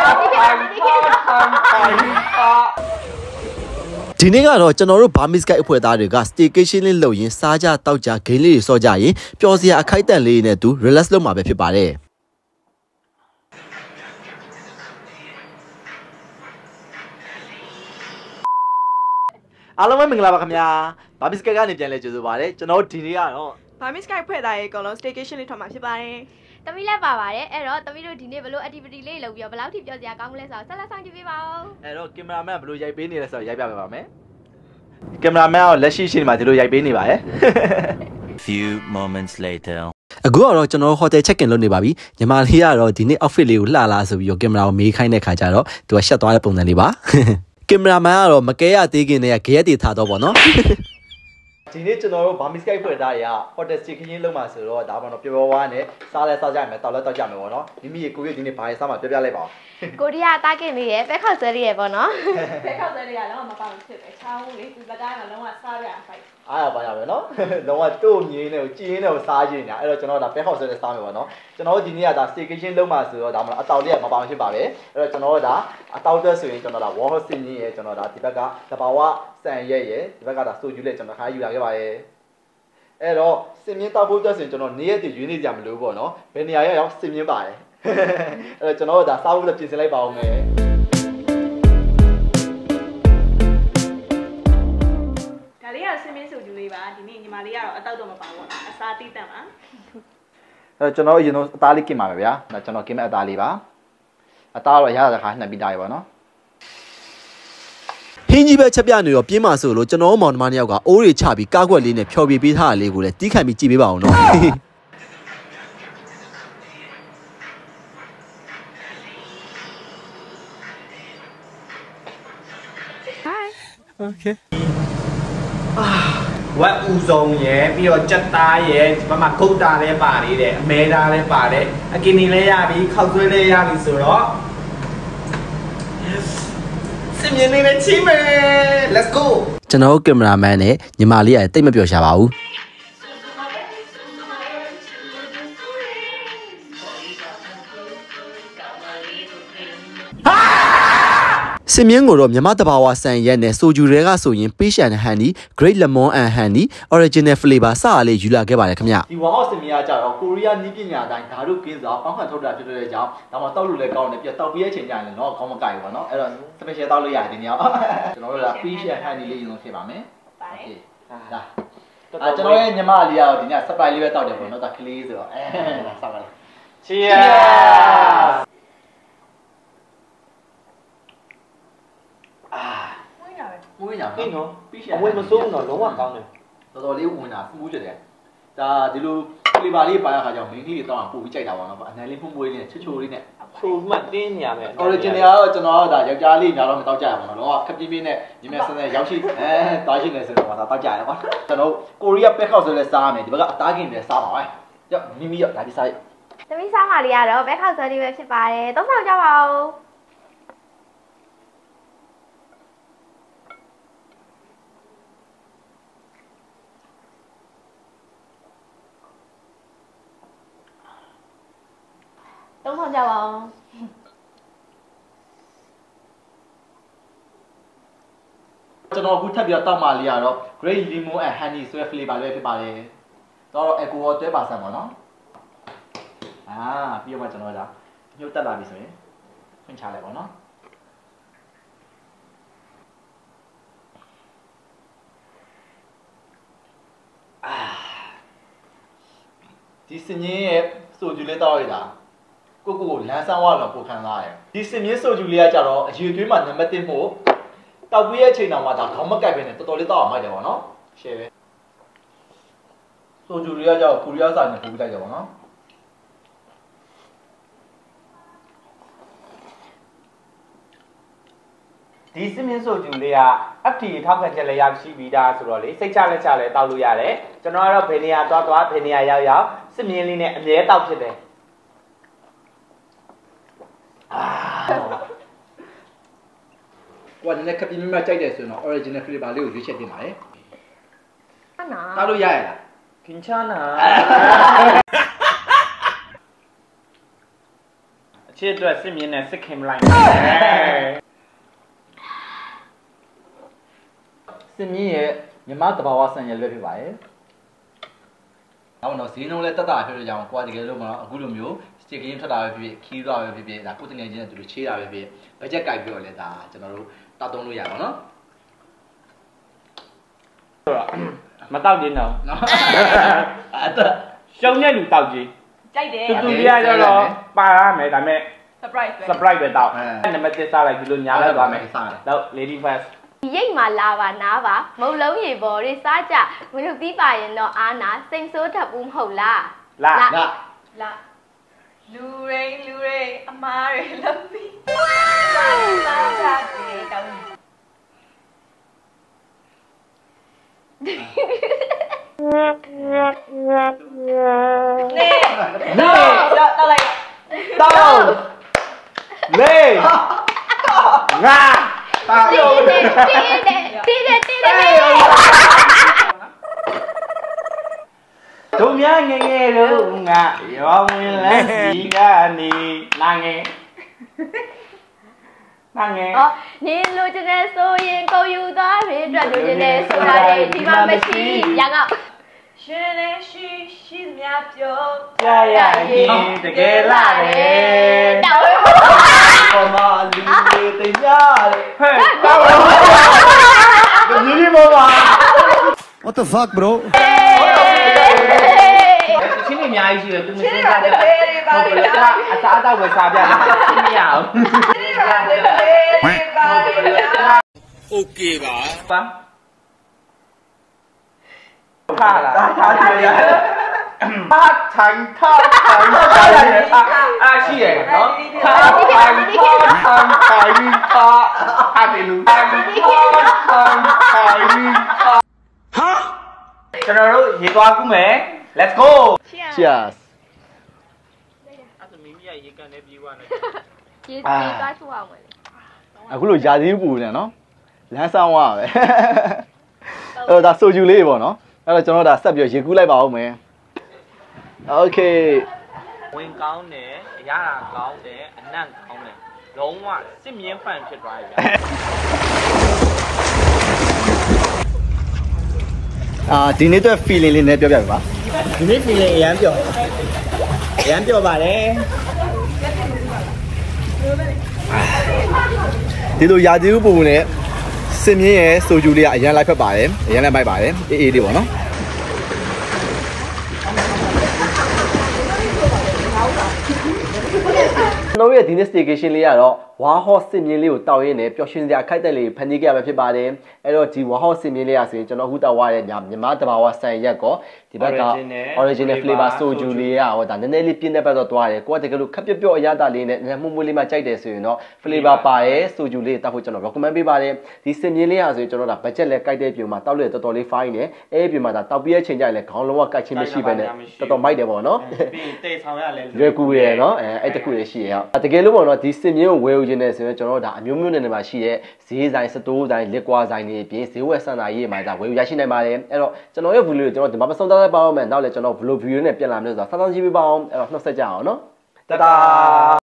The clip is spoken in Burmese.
ဒီနေ့ကတော့ကျွန်တော်တို့ Burmese Guide အဖွဲ့သားတွေက staycation လေးလုပ်ရင်းစားကြတောက်ကြ game လေးတွေစောကြရင်ပျော်စရာအခိုက်အတန့်လေးနဲ့တူ relax လုပ်မှာပဲဖြစ်ပါတယ်အားလုံးပဲမင်္ဂလာပါခင်ဗျာ Burmese Guide ကနေပြန်လဲကြိုဆိုပါရစေကျွန်တော်တို့ဒီနေ့ကတော့ Burmese Guide ဖွဲ့သားရေအကုန်လုံး staycation လေးထွက်မှာဖြစ်ပါတယ်တမီးလည်းပါပါတယ်အဲ့တော့တမီးတို့ဒီနေ့ဘလို့ activity လေးလုပ်ပြီးတော့ဘယ်လောက်ထိပျော်စရာကောင်းမလဲဆိုတော့ဆက်လက်ဆောင်ကြည့်ပေးပါဦးအဲ့တော့ကင်မရာမန်ကဘလို့ရိုက်ပေးနေလဲဆိုတော့ရိုက်ပြပေးပါမယ်ကင်မရာမန်ကလက်ရှိရှိနေမှာဒီလိုရိုက်ပေးနေပါရဲ့ Few moments later အခုကတော့ကျွန်တော် hotel check in လုပ်နေပါပြီညီမလေးကတော့ဒီနေ့ outfit လေးကိုလှလာဆိုပြီးတော့ကင်မရာကိုမေးခိုင်းတဲ့ခါကျတော့သူကရှက်သွားတဲ့ပုံစံလေးပါကင်မရာမန်ကတော့မကဲရသေးခင်တည်းကဂရက်တွေထားတော့ပေါ့နော်ဒီနေ့ကျွန်တော်တို့ Burmese Guide ဖွဲ့သားတွေက hotel staycation လုပ်မှာဆိုတော့ဒါမှတော့ပျော်ပျော်ဝါးနဲ့စားလဲစားကြရမယ်တောက်လဲတောက်ကြမယ်ပေါ့နော်မိမိကိုကြီးဒီနေ့ဘာရေးစားမှာပြောပြလိုက်ပါဦးကိုရီးယားတားကင်လေးရယ်ပဲခောက်ဆွဲလေးရယ်ပေါ့နော်ပဲခောက်ဆွဲလေးကလုံးဝမပေါအောင်ဖြစ်တယ်ချောင်းလေးဒီဘက်တိုင်းမှာလုံးဝစားရအောင်ဖိုက်အားရပါရမယ်နော်လုံးဝတို့မြင်းနေကိုကြည်ရင်းနေကိုစားကြည့်နေတာအဲ့တော့ကျွန်တော်ဒါပဲခောက်ဆွဲလေးစားမယ်ပေါ့နော်ကျွန်တော်တို့ဒီနေ့ကဒါ staycation လုပ်မှာဆိုတော့ဒါမှတော့အတောက်လေးကမပေါအောင်ဖြစ်ပါပဲအဲ့တော့ကျွန်တော်တို့ဒါအတောက်တက်ဆိုရင်ကျွန်တော်ဒါ wall horse စင်းကြီးရယ်ကျွန်တော်ဒါဒီဘက်ကတဘာဝစံရက်ရယ်ဒီဘက်ကဒါဆိုကျူးလေးကျွန်တော်ခါယူလာခဲ့ပါရဲ့အဲ့တော့စင်မြင့်တောက်ဖို့တက်ဆိုရင်ကျွန်တော်နေရက်တည်ရွေးနေကြမလို့ပေါ့နော်ဘယ်နေရာရောက်စင်မြင့်ပါတယ်အဲ့တော့ကျွန်တော်တို့ဒါစားဖို့လည်းပြင်ဆင်လိုက်ပါအောင်မယ်ဒါလေးကစင်မင်းစုကျူလေးပါဒီနေ့ညီမလေးကတော့အတောက်တော့မပါဘူးအစားတိတက်ပါအဲ့တော့ကျွန်တော်အရင်ဆုံးအသားလေးกินပါမယ်ဗျာဒါကျွန်တော်กินမဲ့အသားလေးပါအသားတော့ရရတဲ့ခါနှပ်ပြီးသားရပါနော်ဟင်းကြီးပဲချက်ပြနေတော့ပြင်းပါဆိုလို့ကျွန်တော်မောင်နှမနှစ်ယောက်ကအိုးတွေချပြီးကားကွက်လေးနဲ့ဖျော်ပြပေးထားတာလေးကိုလည်းတီးခံပြီးကြည့်ပေးပါအောင်နော် Hi Okay ဝက်ဥဆုံးရယ်ပြီးတော့ကြက်သားရယ်ဒီဘက်မှာဂုတ်တာလည်းပါသေးတယ်အမဲသားလည်းပါတယ်အကင်နီလည်းရပြီခောက်သွဲလည်းရပြီဆိုတော့စင်မြင်လေးနဲ့ချိမယ် let's go ကျွန်တော်ကင်မရာမန်နဲ့ညီမလေးကတိတ်မပျော်ရှာပါဘူးစင်မြင့်ကိုတော့မြမတဘာဝဆန်ရက်နဲ့ဆိုဂျူတွေကဆိုရင် Peach and Honey, Great Lemon and Honey, Original Flavor စအားလေးယူလာခဲ့ပါတယ်ခင်ဗျဒီဝါဟော့စင်မြင့်ကကြတော့ကိုရီးယားနည်းပညာအတိုင်းဓာတ်ကင်းစားပေါင်းခံထုတ်တာဖြစ်တဲ့ကြောင့်ဒါမှတောက်လို့လည်းကောင်းတယ်ပြတောက်ပြီးရဲ့ချိန်ကြရင်လည်းတော့ကောင်းမကိုက်ဘူးပေါ့နော်အဲ့တော့ special တောက်လို့ရတယ်ဒီနေ့အောင်ကျွန်တော်တို့က Peach and Honey လေးယူလို့ဖြစ်ပါမယ်ပါတယ်ဒါကျွန်တော်ရဲ့ညီမလေးကတော့ဒီနေ့ surprise လေးပဲတောက်တယ်ပေါ့နော်ဒါကလေးဆိုတော့ဆောက်ပါလား Cheers မွေးညာအေးနော်ပြီးအဝေးမစိုးဘူးနော်လုံးဝကောင်းတယ်တော်တော်လေးဝင်တာစမူးကြတယ်ဒါဒီလိုဖလီပါလေးပါရခါကြောင့်မင်းကြီးတွေတောင်းအောင်ပို့ပြီးကြိုက်တာပါနော်အနံလေးဖုံးမွေးလေးနဲ့ချွတ်ချွတ်လေးနဲ့ဆိုမှတင်းနေရမယ် original ကတော့ကျွန်တော်ဒါယောက်ျားလေးများတော့မတောက်ကြရပါဘူးနော်တော့ခပ်ပြင်းပြင်းနဲ့ညီမဆန်းဆန်းရောက်ရှိတောက်ရှိနေဆိုတော့ဒါတောက်ကြရတယ်ကွာကျွန်တော်ကိုရီးယားပက်ခောက်ဆိုလဲစားမယ်ဒီဘက်ကအသားကင်လည်းစားပါပဲရောက်မိမိရောက်ဒါဒီစားတမီးစားမှလေးကတော့ပဲခောက်ဆွဲလေးပဲဖြစ်ပါတယ်သုံးဆောင်ကြပါဦးသုံးဆောင်ကြပါဦးကျွန်တော်အခုထပ်ပြီးတော့တောက်မှလေးကတော့ Great Lemon and Honey ဆိုတဲ့ flavor လေးဖြစ်ပါတယ်တော့ alcohol တွဲပါစမ်းပါနော်ပြီးတော့မှကျွန်တော်ဒါညှို့တက်လာပြီဆိုရင်ဖွင့်ချလိုက်ပါနော်ဒီစင်းရဲ့ဆိုဂျူလေးတောက်ရတာကိုလမ်းဆန်းဝါတော့ပိုခံစားရတယ်ဒီစင်မြင့်ဆိုဂျူလေးကကြတော့အရွေသွေးမှာနံပါတ်1မို့တောက်ပြီးရဲ့ချိန်တောင်မှဒါခေါင်းမကိုက်ပဲနဲ့တော်တော်လေးတောက်အောင်မိုက်တယ်ပေါ့နော်ရှယ်ပဲဆိုဂျူလေးကကြတော့ကိုရီးယားစာနဲ့ပို့ပြီးလိုက်တယ်ပေါ့နော်ဒီစင်မြင့်ဆိုဂျူလေးက FT ထောက်ခံချက်လည်းရရှိပြီးသားဆိုတော့လေစိတ်ချလက်ချလည်းတောက်လို့ရတယ်ကျွန်တော်ကတော့ဘယ်နေရာသွားဘယ်နေရာရောက်စင်မြင့်လေးနဲ့အမြဲတောက်ဖြစ်တယ်ကွာနည်းနည်းခပ်ပြင်းပြကြိုက်တယ်ဆိုရင်တော့ original flavor လေးကိုရွေးချက်တင်ပါလေအနာတားလို့ရရလားခင်ချာနာချစ်အတွက်စစ်မြင်းနဲ့စစ်ခင်မလိုက်စစ်မြင်းရဲ့မြမတဘာဝဆန်ရက်လွဲဖြစ်ပါတယ်။နောက်တော့ဈေးနှုန်းလည်းတက်တာဖြစ်လို့ကြောင်းကိုကတကယ်လို့မနော်အခုလိုမျိုးစတစ်ကင်းထွက်တာပဲဖြစ်ဖြစ်ခီးတော့ပဲဖြစ်ဖြစ်ဒါကိုတငယ်ချင်းနဲ့သူတို့ချေးတာပဲဖြစ်ဘတ်ဂျက်ကြိုက်ပြီးတော့လည်းဒါကျွန်တော်တို့တောက်သုံးလို့ရပါတော့နော်မတောက်ခြင်းတော့အဲ့ဒါရှုံးတဲ့လူတောက်ခြင်းကြိုက်တယ်တူလေးရတော့ပါရမယ်ဒါပေမဲ့ surprise ပဲတောက်နံပါတ်1စားလိုက်ဒီလိုညာလိုက်သွားမယ်တော့ lady first ဒီရိတ်မှာလာပါနားပါမုတ်လုံးရေပေါ်တွေစားကြမလို့ပြီးပါရင်တော့အာနာစိတ်ဆိုးထပ်ဘူးမဟုတ်လားလာလူရိအမားတွေလုံးပြီးစားကြတယ်တောင်းနေတော့လိုက်တောင်းလေးငါတီးတယ်တို့များငငယ်တို့ငါရောဝင်လဲစီကနေနာငယ်နေလိုချင်တဲ့ဆိုရင်ကိုယူသွားပြီအတွက်လိုချင်တဲ့ဆိုတာတွေဒီမှာမရှိရငေါရှင်လည်းရှိသမျှပြောရရင်တကယ်လာတယ်တောင်းပေါ်မှာလူတွေတရားဟဲ့တောင်းဒီလိုပါ What the fuck bro ချင်းနေအများကြီးရှိတယ်သူမစင်းစားတယ်ဟုတ်ကဲ့အစားအသောက်ပဲစားပြတယ်ချင်းမရအောင်โอเคပါခါလာထားတယ်အားရှိရနော်ကျွန်တော်တို့ရေသွားကူးမယ် let's go cheers အဲ့ဒါမင်းမရေကန်နေပြီးသွားတယ်ရေသွားချိုးအောင်မယ်အခုလိုယာသီးပူနေနော်လမ်းဆောင်ရပဲအဲ့တော့ဒါဆိုဂျူလေးပေါ့နော်အဲ့တော့ကျွန်တော်ဒါဆက်ပြီးရေကူးလိုက်ပါဦးမယ်โอเคဝင်ကောင်းတယ်အရသာကောင်းတယ်အနံ့ကောင်းတယ်လုံးဝစစ်မြင်းဖန်ဖြစ်သွားပြီဗျာဒီနေ့အတွက် feeling လေးနဲ့ပြောပြပါဒီနေ့ feeling အရန်ပျော်ပါတယ်ဒီလိုယာသီးပူနဲ့စင်မြင်းရဲ့ဆိုဂျူလေးကအရန်လိုက်ဖက်ပါတယ်အရန်လိုက်မိုက်ပါတယ်အေးလေးပေါ့နော်ကျွန်တော်ရဲ့ဒီနေ့ staycation လေးကတော့ဝါဟော့စစ်မြင်းလေးကိုတောက်ရင်းနဲ့ပျော်ရွှင်စရာခိုက်တဲ့လေးဖန်တီးခဲ့ရမှာဖြစ်ပါတယ်အဲ့တော့ဒီဝါဟော့စစ်မြင်းလေးရဆိုရင်ကျွန်တော်အခုတောက်ရတဲ့မြန်မာတဘာဝဆန်ရက်ကောဒီဘက်က original flavor ဆိုဂျူလေးကဟောဒါနည်းနည်းလေးပြင်းတဲ့ဘက်တော့သွားတယ်ကိုကတကယ်လို့ခက်ပြော့အရသာလေးနဲ့နည်းမှုမွေးလေးမှကြိုက်တယ်ဆိုရင်တော့ flavor ပါရဲဆိုဂျူလေးတောက်ဖို့ကျွန်တော် recommend ပေးပါတယ်ဒီစစ်မြင်းလေးရဆိုရင်ကျွန်တော်ဒါ budget လဲကြိုက်တဲ့ပြုံမှာတောက်လို့တော်တော်လေး fine နဲ့အဲ့ဒီပြုံမှာဒါတောက်ပြည့်ချိန်ကြရင်လဲခေါင်းလုံးဝကြိုက်ချင်းမရှိဘဲနဲ့တော်တော်မိုက်တယ်ပေါ့နော်ပြီးတေးဆောင်ရလဲရွယ်ကူရယ်နော်အဲ့တခုလေးရှိရအောင်တကယ်လို့ပေါ့နော်ဒီစစ်မြင်းကိုဝယ်ယူခြင်းနဲ့ဆိုရင်ကျွန်တော်တို့ဒါအမျိုးမျိုးနဲ့မှာရှိတဲ့ဈေးဆိုင်စတိုးဆိုင်လက်ကွာဆိုင်တွေအပြင်ဈေးဝယ်ဆန်တာရေးမှာဒါဝယ်ယူရရှိနိုင်ပါတယ်အဲ့တော့ကျွန်တော်ရဲ့ video ကိုကျွန်တော်ဒီမှာပစုံသားလိုက်ပါအောင်မယ်နောက်လည်းကျွန်တော် vlog video နဲ့ပြန်လာမယ်ဆိုတော့စောင့်ကြည့်ပေးပါအောင်အဲ့တော့နှုတ်ဆက်ကြအောင်နော်တတာ